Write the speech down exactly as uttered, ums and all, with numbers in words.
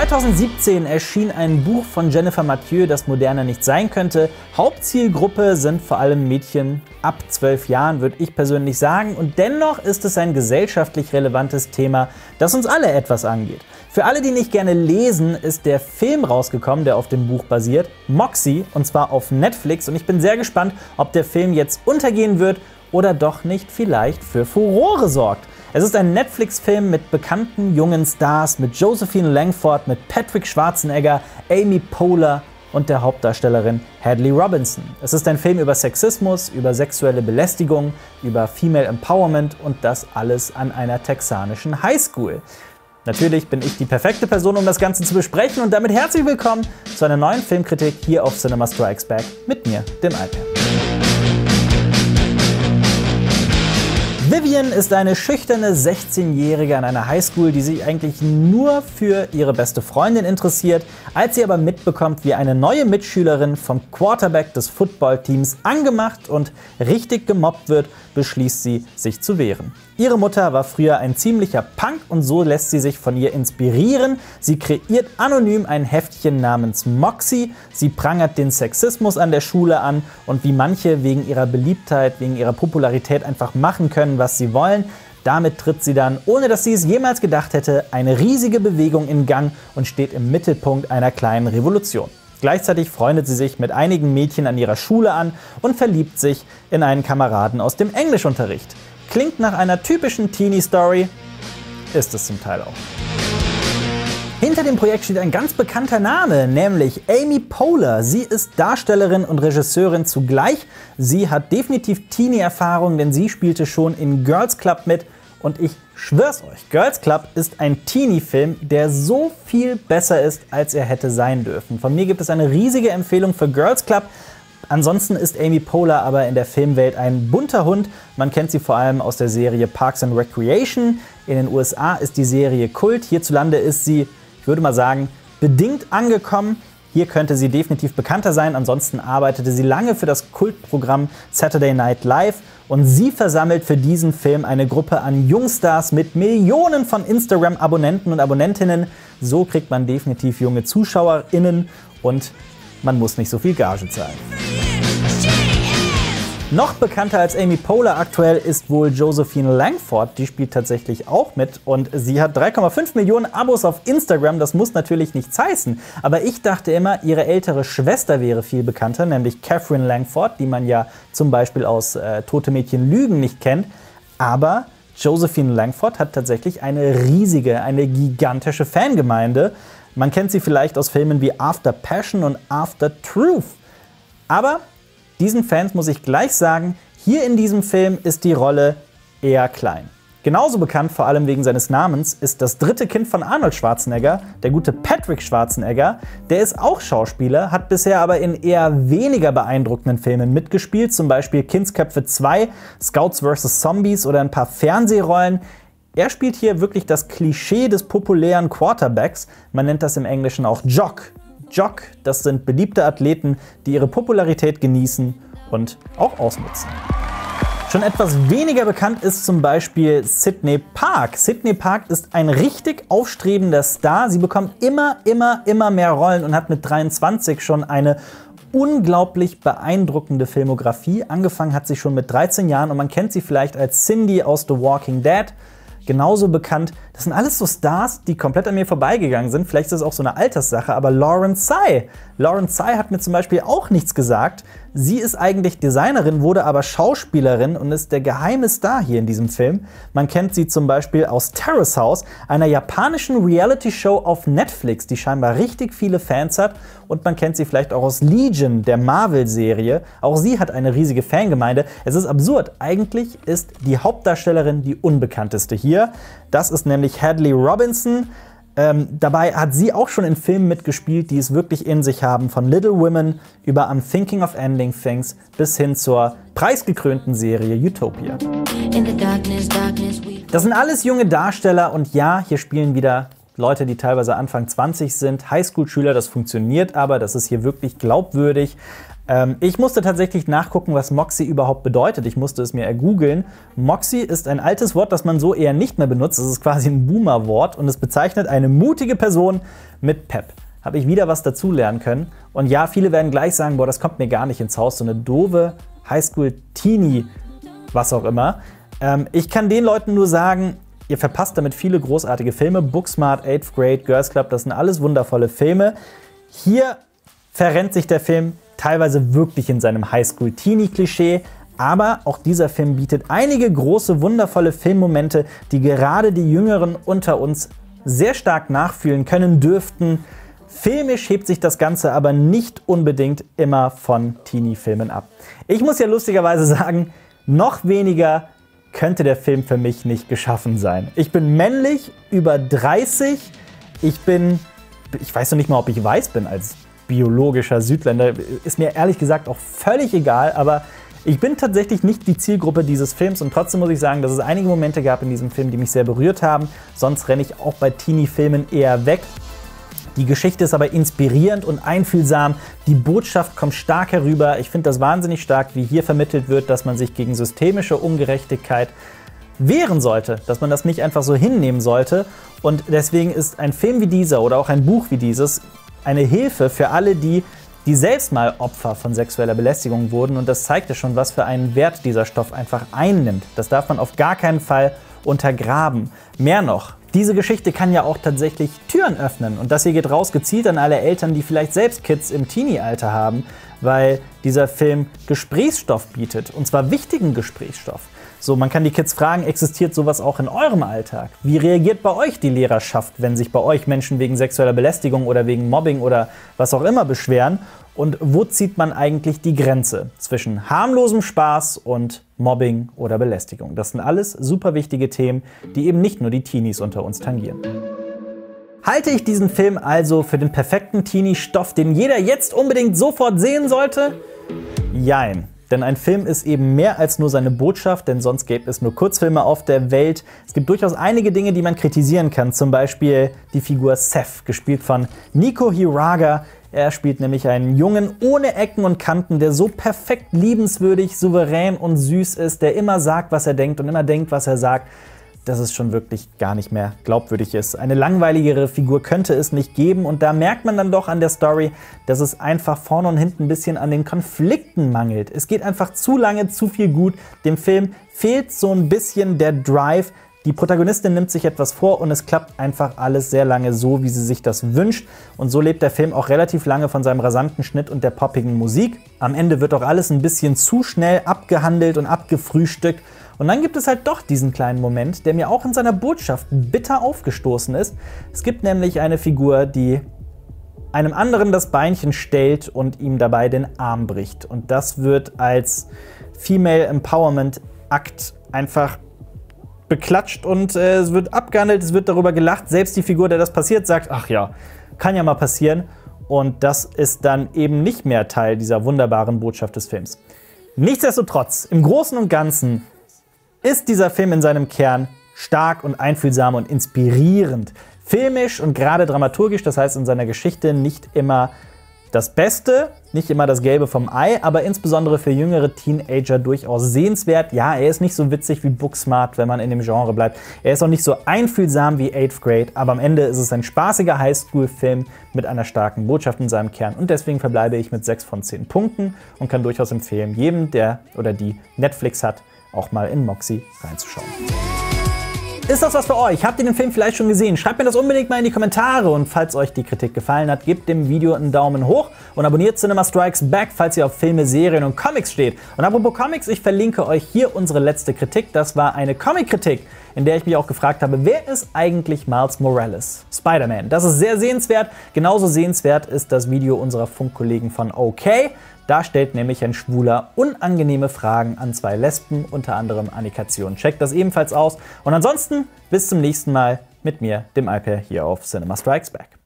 zweitausendsiebzehn erschien ein Buch von Jennifer Mathieu, das moderner nicht sein könnte. Hauptzielgruppe sind vor allem Mädchen ab zwölf Jahren, würde ich persönlich sagen. Und dennoch ist es ein gesellschaftlich relevantes Thema, das uns alle etwas angeht. Für alle, die nicht gerne lesen, ist der Film rausgekommen, der auf dem Buch basiert, Moxie, und zwar auf Netflix. Und ich bin sehr gespannt, ob der Film jetzt untergehen wird oder doch nicht vielleicht für Furore sorgt. Es ist ein Netflix-Film mit bekannten jungen Stars, mit Josephine Langford, mit Patrick Schwarzenegger, Amy Poehler und der Hauptdarstellerin Hadley Robinson. Es ist ein Film über Sexismus, über sexuelle Belästigung, über Female Empowerment und das alles an einer texanischen Highschool. Natürlich bin ich die perfekte Person, um das Ganze zu besprechen, und damit herzlich willkommen zu einer neuen Filmkritik hier auf Cinema Strikes Back mit mir, dem Alper. Vivian ist eine schüchterne sechzehnjährige an einer Highschool, die sich eigentlich nur für ihre beste Freundin interessiert. Als sie aber mitbekommt, wie eine neue Mitschülerin vom Quarterback des Footballteams angemacht und richtig gemobbt wird, beschließt sie, sich zu wehren. Ihre Mutter war früher ein ziemlicher Punk und so lässt sie sich von ihr inspirieren. Sie kreiert anonym ein Heftchen namens Moxie. Sie prangert den Sexismus an der Schule an und wie manche wegen ihrer Beliebtheit, wegen ihrer Popularität einfach machen können, was sie wollen. Damit tritt sie dann, ohne dass sie es jemals gedacht hätte, eine riesige Bewegung in Gang und steht im Mittelpunkt einer kleinen Revolution. Gleichzeitig freundet sie sich mit einigen Mädchen an ihrer Schule an und verliebt sich in einen Kameraden aus dem Englischunterricht. Klingt nach einer typischen Teenie-Story, ist es zum Teil auch. Hinter dem Projekt steht ein ganz bekannter Name, nämlich Amy Poehler. Sie ist Darstellerin und Regisseurin zugleich. Sie hat definitiv Teenie-Erfahrung, denn sie spielte schon in Girls Club mit. Und ich schwör's euch, Girls Club ist ein Teenie-Film, der so viel besser ist, als er hätte sein dürfen. Von mir gibt es eine riesige Empfehlung für Girls Club. Ansonsten ist Amy Poehler aber in der Filmwelt ein bunter Hund. Man kennt sie vor allem aus der Serie Parks and Recreation. In den U S A ist die Serie Kult. Hierzulande ist sie, ich würde mal sagen, bedingt angekommen. Hier könnte sie definitiv bekannter sein. Ansonsten arbeitete sie lange für das Kultprogramm Saturday Night Live. Und sie versammelt für diesen Film eine Gruppe an Jungstars mit Millionen von Instagram-Abonnenten und Abonnentinnen. So kriegt man definitiv junge ZuschauerInnen und man muss nicht so viel Gage zahlen. Noch bekannter als Amy Poehler aktuell ist wohl Josephine Langford. Die spielt tatsächlich auch mit und sie hat drei Komma fünf Millionen Abos auf Instagram. Das muss natürlich nichts heißen. Aber ich dachte immer, ihre ältere Schwester wäre viel bekannter, nämlich Katherine Langford, die man ja zum Beispiel aus äh, Tote Mädchen Lügen nicht kennt. Aber Josephine Langford hat tatsächlich eine riesige, eine gigantische Fangemeinde. Man kennt sie vielleicht aus Filmen wie After Passion und After Truth. Aber diesen Fans muss ich gleich sagen, hier in diesem Film ist die Rolle eher klein. Genauso bekannt, vor allem wegen seines Namens, ist das dritte Kind von Arnold Schwarzenegger, der gute Patrick Schwarzenegger. Der ist auch Schauspieler, hat bisher aber in eher weniger beeindruckenden Filmen mitgespielt, zum Beispiel Kindsköpfe zwei, Scouts versus. Zombies oder ein paar Fernsehrollen. Er spielt hier wirklich das Klischee des populären Quarterbacks. Man nennt das im Englischen auch Jock. Jock, das sind beliebte Athleten, die ihre Popularität genießen und auch ausnutzen. Schon etwas weniger bekannt ist zum Beispiel Sydney Park. Sydney Park ist ein richtig aufstrebender Star. Sie bekommt immer, immer, immer mehr Rollen und hat mit dreiundzwanzig schon eine unglaublich beeindruckende Filmografie. Angefangen hat sie schon mit dreizehn Jahren und man kennt sie vielleicht als Cindy aus The Walking Dead. Genauso bekannt, das sind alles so Stars, die komplett an mir vorbeigegangen sind. Vielleicht ist das auch so eine Alterssache, aber Lauren Tsai. Lauren Tsai hat mir zum Beispiel auch nichts gesagt. Sie ist eigentlich Designerin, wurde aber Schauspielerin und ist der geheime Star hier in diesem Film. Man kennt sie zum Beispiel aus Terrace House, einer japanischen Reality-Show auf Netflix, die scheinbar richtig viele Fans hat. Und man kennt sie vielleicht auch aus Legion, der Marvel-Serie. Auch sie hat eine riesige Fangemeinde. Es ist absurd. Eigentlich ist die Hauptdarstellerin die unbekannteste hier. Das ist nämlich Hadley Robinson. Ähm, dabei hat sie auch schon in Filmen mitgespielt, die es wirklich in sich haben, von Little Women über I'm Thinking of Ending Things bis hin zur preisgekrönten Serie Utopia. Das sind alles junge Darsteller und ja, hier spielen wieder Leute, die teilweise Anfang zwanzig sind, Highschool-Schüler, das funktioniert aber, das ist hier wirklich glaubwürdig. Ähm, ich musste tatsächlich nachgucken, was Moxie überhaupt bedeutet. Ich musste es mir ergoogeln. Moxie ist ein altes Wort, das man so eher nicht mehr benutzt. Es ist quasi ein Boomer-Wort und es bezeichnet eine mutige Person mit Pep. Habe ich wieder was dazulernen können. Und ja, viele werden gleich sagen, boah, das kommt mir gar nicht ins Haus. So eine doofe Highschool-Teenie, was auch immer. Ähm, ich kann den Leuten nur sagen, ihr verpasst damit viele großartige Filme. Booksmart, eighth Grade, Girls Club, das sind alles wundervolle Filme. Hier verrennt sich der Film teilweise wirklich in seinem Highschool-Teenie-Klischee. Aber auch dieser Film bietet einige große, wundervolle Filmmomente, die gerade die Jüngeren unter uns sehr stark nachfühlen können dürften. Filmisch hebt sich das Ganze aber nicht unbedingt immer von Teenie-Filmen ab. Ich muss ja lustigerweise sagen, noch weniger könnte der Film für mich nicht geschaffen sein. Ich bin männlich, über dreißig. Ich bin, ich weiß noch nicht mal, ob ich weiß bin als biologischer Südländer. Ist mir ehrlich gesagt auch völlig egal, aber ich bin tatsächlich nicht die Zielgruppe dieses Films und trotzdem muss ich sagen, dass es einige Momente gab in diesem Film, die mich sehr berührt haben. Sonst renne ich auch bei Teenie-Filmen eher weg. Die Geschichte ist aber inspirierend und einfühlsam. Die Botschaft kommt stark herüber. Ich finde das wahnsinnig stark, wie hier vermittelt wird, dass man sich gegen systemische Ungerechtigkeit wehren sollte, dass man das nicht einfach so hinnehmen sollte. Und deswegen ist ein Film wie dieser oder auch ein Buch wie dieses eine Hilfe für alle, die, die selbst mal Opfer von sexueller Belästigung wurden. Und das zeigt ja schon, was für einen Wert dieser Stoff einfach einnimmt. Das darf man auf gar keinen Fall untergraben. Mehr noch, diese Geschichte kann ja auch tatsächlich Türen öffnen. Und das hier geht raus gezielt an alle Eltern, die vielleicht selbst Kids im Teenie-Alter haben, weil dieser Film Gesprächsstoff bietet. Und zwar wichtigen Gesprächsstoff. So, man kann die Kids fragen, existiert sowas auch in eurem Alltag? Wie reagiert bei euch die Lehrerschaft, wenn sich bei euch Menschen wegen sexueller Belästigung oder wegen Mobbing oder was auch immer beschweren? Und wo zieht man eigentlich die Grenze zwischen harmlosem Spaß und Mobbing oder Belästigung? Das sind alles super wichtige Themen, die eben nicht nur die Teenies unter uns tangieren. Halte ich diesen Film also für den perfekten Teenie-Stoff, den jeder jetzt unbedingt sofort sehen sollte? Jein. Denn ein Film ist eben mehr als nur seine Botschaft, denn sonst gäbe es nur Kurzfilme auf der Welt. Es gibt durchaus einige Dinge, die man kritisieren kann, zum Beispiel die Figur Seth, gespielt von Nico Hiraga. Er spielt nämlich einen Jungen ohne Ecken und Kanten, der so perfekt liebenswürdig, souverän und süß ist, der immer sagt, was er denkt und immer denkt, was er sagt, dass es schon wirklich gar nicht mehr glaubwürdig ist. Eine langweiligere Figur könnte es nicht geben und da merkt man dann doch an der Story, dass es einfach vorne und hinten ein bisschen an den Konflikten mangelt. Es geht einfach zu lange, zu viel gut. Dem Film fehlt so ein bisschen der Drive. Die Protagonistin nimmt sich etwas vor und es klappt einfach alles sehr lange so, wie sie sich das wünscht. Und so lebt der Film auch relativ lange von seinem rasanten Schnitt und der poppigen Musik. Am Ende wird auch alles ein bisschen zu schnell abgehandelt und abgefrühstückt. Und dann gibt es halt doch diesen kleinen Moment, der mir auch in seiner Botschaft bitter aufgestoßen ist. Es gibt nämlich eine Figur, die einem anderen das Beinchen stellt und ihm dabei den Arm bricht. Und das wird als Female Empowerment Akt einfach beklatscht und äh, es wird abgehandelt, es wird darüber gelacht. Selbst die Figur, der das passiert, sagt, ach ja, kann ja mal passieren. Und das ist dann eben nicht mehr Teil dieser wunderbaren Botschaft des Films. Nichtsdestotrotz, im Großen und Ganzen ist dieser Film in seinem Kern stark und einfühlsam und inspirierend. Filmisch und gerade dramaturgisch, das heißt in seiner Geschichte nicht immer das Beste, nicht immer das Gelbe vom Ei, aber insbesondere für jüngere Teenager durchaus sehenswert. Ja, er ist nicht so witzig wie Booksmart, wenn man in dem Genre bleibt. Er ist auch nicht so einfühlsam wie eighth Grade, aber am Ende ist es ein spaßiger Highschool-Film mit einer starken Botschaft in seinem Kern. Und deswegen verbleibe ich mit sechs von zehn Punkten und kann durchaus empfehlen, jedem, der oder die Netflix hat, auch mal in Moxie reinzuschauen. Ist das was für euch? Habt ihr den Film vielleicht schon gesehen? Schreibt mir das unbedingt mal in die Kommentare und falls euch die Kritik gefallen hat, gebt dem Video einen Daumen hoch und abonniert Cinema Strikes Back, falls ihr auf Filme, Serien und Comics steht. Und apropos Comics, ich verlinke euch hier unsere letzte Kritik. Das war eine Comic-Kritik, in der ich mich auch gefragt habe, wer ist eigentlich Miles Morales? Spider-Man. Das ist sehr sehenswert. Genauso sehenswert ist das Video unserer Funkkollegen von OK. Da stellt nämlich ein Schwuler unangenehme Fragen an zwei Lesben, unter anderem Annika Zion. Checkt das ebenfalls aus. Und ansonsten bis zum nächsten Mal mit mir, dem Alper, hier auf Cinema Strikes Back.